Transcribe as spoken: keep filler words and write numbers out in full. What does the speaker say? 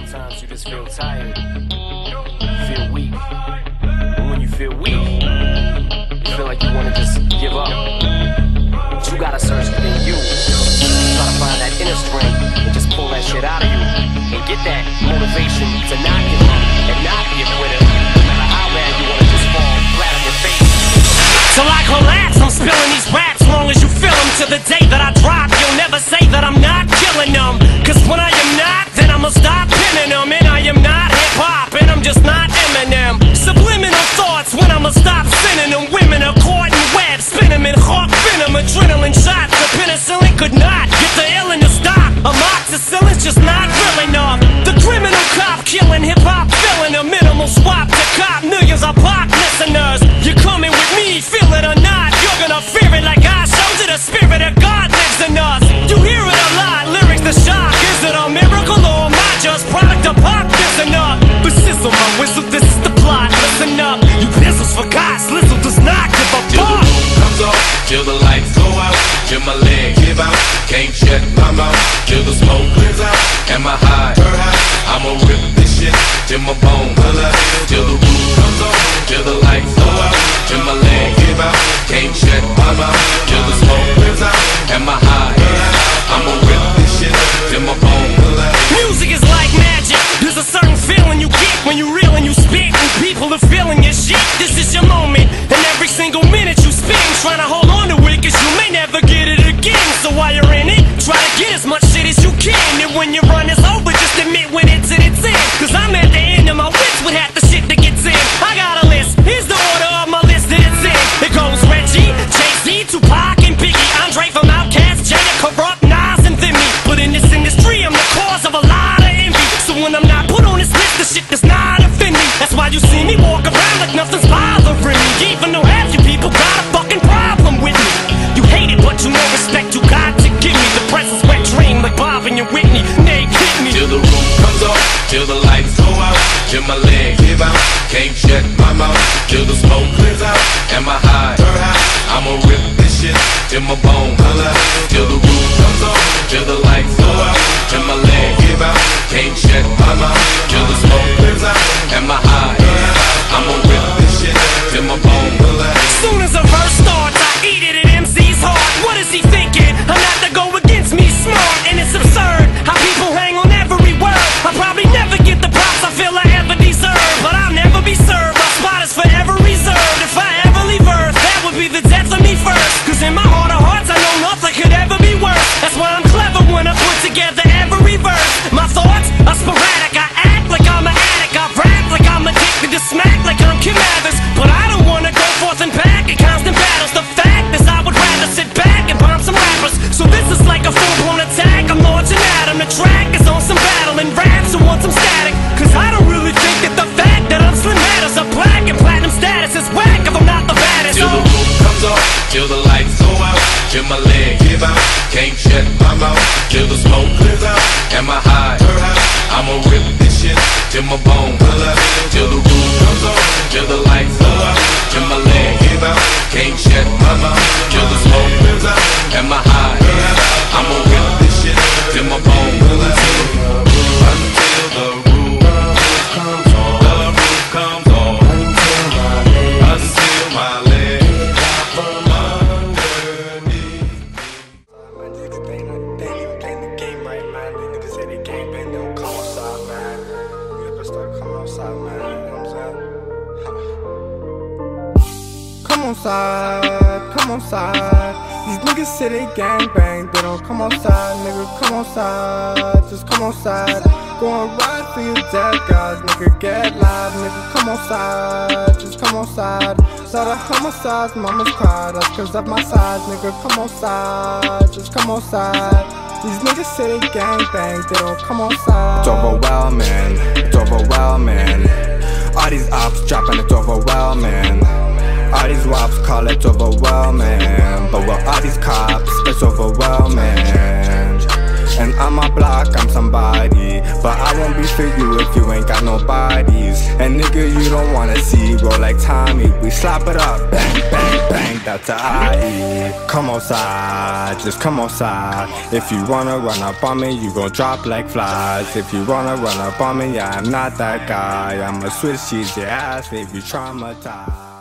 Sometimes you just feel tired, you feel weak. And when you feel weak, you feel like you want to just give up. But you gotta search within you. Try to find that inner strength and just pull that shit out of you. And get that motivation to not give up and not be a quitter. No matter how bad you want to just fall flat on your face. Till I collapse, I'm spilling these raps long as you feel them. To the day that I drop, you'll never say that I'm not killing them. Cause when I am not, then I'ma stop pinning them. And I am not hip-hop, and I'm just not Eminem. Subliminal thoughts when I'ma stop sending them. Women are caught in webs, spin them in hawk venom. Adrenaline shots, the penicillin could not get the illin' to stop. Amoxicillin's just not real enough. The criminal cop killing hip-hop, filling a minimal swap to cop millions of pop listeners. You're coming with me, feel it or not, you're gonna fear it like I showed you. The spirit of God lives in us. You hear it a lot, lyrics the shock. Is it a miracle or am I just product of pop? Listen up, but sizzle my whistle, this is the plot. Listen up, you pistols for God, Slizzle does not give a Till fuck. the roof comes off, till the lights go out, till my legs give out, can't shut my mouth, till the smoke clears out, and my high, I'ma rip this shit, till my bones holla, till the roof comes off, till the lights go out, till my legs give out, can't shut my mouth, till the smoke clears out, and my high, I'ma rip this shit, till my bones holla. Music is like magic. There's a certain feeling you get when you reel and you spit, and people are feeling your shit. This is your moment, and every single minute you spend trying to hold on to it, cause you may never get it again. So while you're in it, try to get as much shit as you can. And when your run is over, just admit when it's in, it's in. Cause I'm at the end of my wits with half the shit that gets in. I got a list, here's the order of my list that it's in. It goes Reggie, Jay-Z, Tupac, and Biggie, Andre from Outkast, Jada, Corrupt, Nas, and Thimmy. But in this industry, I'm the cause of a lot of envy. So when I'm not put on this list, the shit does not offend me. That's why you see me walk around like nothing's bothering me. Even though half you people got a fucking problem with me. You hate it, but you know respect you got to give me. The press is wet dream like Bob and your Whitney. Nate hit me. Till the roof comes off, till the lights go out, till my legs give out, can't shut my mouth, till the smoke clears out, and my high, I'ma rip this shit, till my bones holla, till the roof comes off, till the lights go out, till my legs give out, can't shut my mouth, till the smoke clears out, and my high, I'ma rip this shit, till my bones holla. Soon as a verse starts, I eat it at M C's heart. What is he thinking? I'm not to go against me, smart, and it's absurd how people hang on every word. I probably never get the props I feel I ever deserve, but I'll never be served. My spot is forever reserved. If I ever leave Earth, that would be the death of me first. Cause in my heart of hearts, I know nothing could ever be worse. That's why I'm clever when I put together every verse. My thoughts are sporadic. I act like I'm an addict. I rap like I'm addicted to smack like I'm Kim Mathers. But I don't wanna go forth and back in constant battles. The fact is I would rather sit back and bomb some rappers. So this is like a full-blown attack. I'm launching at 'em. The track is on some battle and raps who want some static. Cause I don't really think that the fact that I'm slim matters. A black and platinum status is whack if I'm not the baddest. Till the roof comes off, till the lights go out, till my legs give out, can't shut my mouth, till the smoke clears out, and my high, I'ma rip this shit, till my bones holla, till the roof comes off, till the lights go out, till my legs give out, can't shut my mouth, till the smoke clears out, and my high, I'ma rip this shit, till my bones holla, until the roof comes off, the roof comes off, until my legs from underneath. My niggas, they ain't even playing the game right, man. These niggas say they game bang, they don't come outside, man. You ever start coming outside, man? You know what I'm saying? Come on side, come on side. These niggas say they gang bang, they don't come outside, nigga. Come outside, just come outside. Go and ride for your dead guys, nigga. Get live, nigga. Come outside, just come outside. Lot of homicides, mamas cry, that's cause of my size, nigga. Come outside, just come outside. These niggas say they gang bang, they don't come outside. It's overwhelming, it's overwhelming. All these ops dropping, it's overwhelming. All these wops call it overwhelming. But with all these cops, it's overwhelming. And on my block, I'm somebody, but I won't be for you if you ain't got no bodies. And nigga, you don't wanna see, roll like Tommy. We slap it up, bang, bang, bang, that's a I E. Come outside, just come outside. If you wanna run up on me, you gon' drop like flies. If you wanna run up on me, yeah, I'm not that guy. I'ma switch cheese your ass, leave you traumatized.